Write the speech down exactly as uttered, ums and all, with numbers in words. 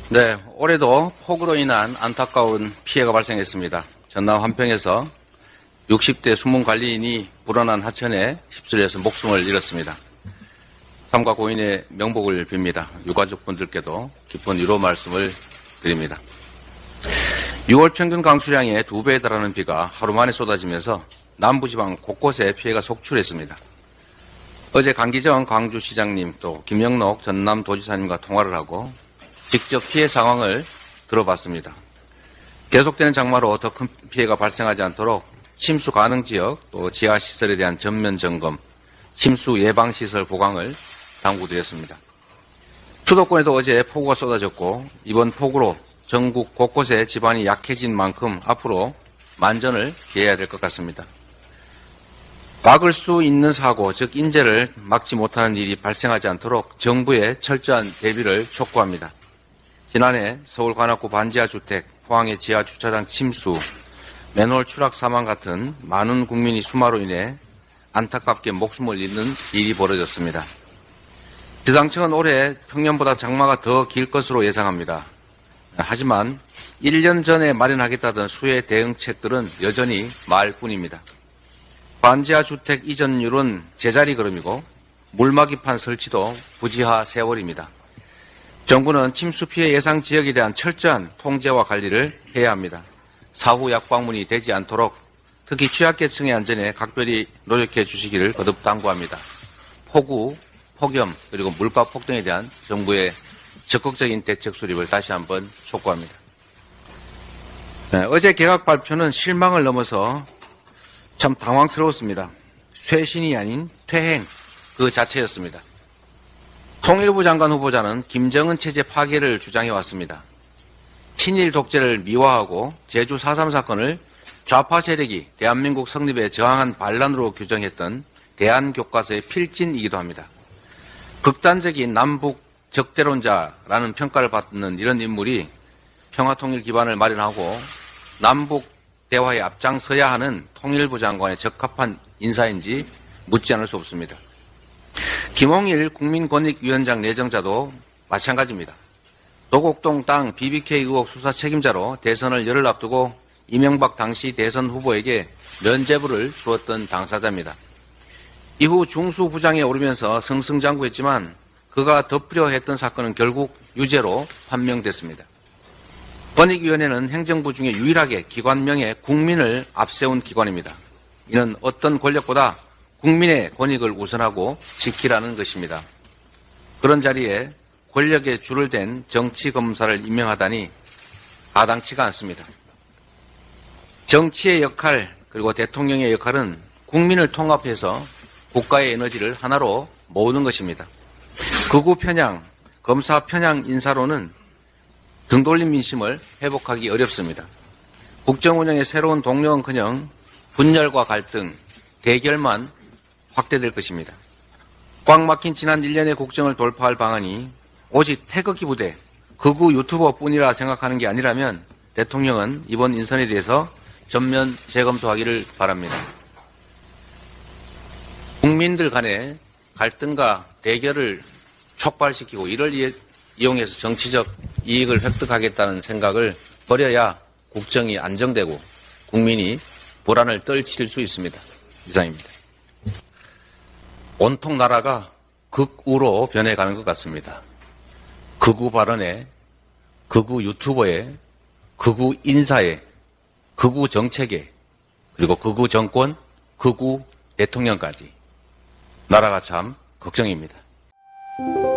네, 올해도 폭우로 인한 안타까운 피해가 발생했습니다. 전남 한평에서 육십 대 숨은 관리인이 불어난 하천에 휩쓸려서 목숨을 잃었습니다. 삼가 고인의 명복을 빕니다. 유가족분들께도 깊은 위로 말씀을 드립니다. 유월 평균 강수량의 두 배에 달하는 비가 하루 만에 쏟아지면서 남부지방 곳곳에 피해가 속출했습니다. 어제 강기정 광주시장님 또 김영록 전남도지사님과 통화를 하고 직접 피해 상황을 들어봤습니다. 계속되는 장마로 더 큰 피해가 발생하지 않도록 침수 가능 지역 또 지하시설에 대한 전면 점검, 침수 예방시설 보강을 당부드렸습니다. 수도권에도 어제 폭우가 쏟아졌고 이번 폭우로 전국 곳곳에 지반이 약해진 만큼 앞으로 만전을 기해야 될 것 같습니다. 막을 수 있는 사고, 즉 인재를 막지 못하는 일이 발생하지 않도록 정부의 철저한 대비를 촉구합니다. 지난해 서울 관악구 반지하 주택, 포항의 지하 주차장 침수, 맨홀 추락 사망 같은 많은 국민이 수마로 인해 안타깝게 목숨을 잃는 일이 벌어졌습니다. 기상청은 올해 평년보다 장마가 더 길 것으로 예상합니다. 하지만 일 년 전에 마련하겠다던 수해 대응책들은 여전히 말뿐입니다. 반지하 주택 이전율은 제자리 걸음이고 물막이판 설치도 부지하 세월입니다. 정부는 침수 피해 예상 지역에 대한 철저한 통제와 관리를 해야 합니다. 사후 약방문이 되지 않도록 특히 취약계층의 안전에 각별히 노력해 주시기를 거듭 당부합니다. 폭우, 폭염 그리고 물가 폭등에 대한 정부의 적극적인 대책 수립을 다시 한번 촉구합니다. 네, 어제 개각 발표는 실망을 넘어서 참 당황스러웠습니다. 쇄신이 아닌 퇴행 그 자체였습니다. 통일부 장관 후보자는 김정은 체제 파괴를 주장해왔습니다. 친일 독재를 미화하고 제주 사 삼 사건을 좌파 세력이 대한민국 성립에 저항한 반란으로 규정했던 대한교과서의 필진이기도 합니다. 극단적인 남북 적대론자라는 평가를 받는 이런 인물이 평화통일 기반을 마련하고 남북 대화에 앞장서야 하는 통일부 장관에 적합한 인사인지 묻지 않을 수 없습니다. 김홍일 국민권익위원장 내정자도 마찬가지입니다. 도곡동 땅 비비케이 의혹 수사 책임자로 대선을 열흘 앞두고 이명박 당시 대선 후보에게 면죄부를 주었던 당사자입니다. 이후 중수부장에 오르면서 승승장구했지만 그가 덮으려 했던 사건은 결국 유죄로 판명됐습니다. 권익위원회는 행정부 중에 유일하게 기관명에 국민을 앞세운 기관입니다. 이는 어떤 권력보다 국민의 권익을 우선하고 지키라는 것입니다. 그런 자리에 권력에 줄을 댄 정치검사를 임명하다니 마땅치가 않습니다. 정치의 역할 그리고 대통령의 역할은 국민을 통합해서 국가의 에너지를 하나로 모으는 것입니다. 극우 편향, 검사 편향 인사로는 등 돌린 민심을 회복하기 어렵습니다. 국정 운영의 새로운 동력은커녕 분열과 갈등, 대결만 확대될 것입니다. 꽉 막힌 지난 일 년의 국정을 돌파할 방안이 오직 태극기 부대, 극우 유튜버뿐이라 생각하는 게 아니라면 대통령은 이번 인선에 대해서 전면 재검토하기를 바랍니다. 국민들 간의 갈등과 대결을 촉발시키고 이를 이용해서 정치적 이익을 획득하겠다는 생각을 버려야 국정이 안정되고 국민이 불안을 떨칠 수 있습니다. 이상입니다. 온통 나라가 극우로 변해가는 것 같습니다. 극우 발언에, 극우 유튜버에, 극우 인사에, 극우 정책에, 그리고 극우 정권, 극우 대통령까지 나라가 참 걱정입니다.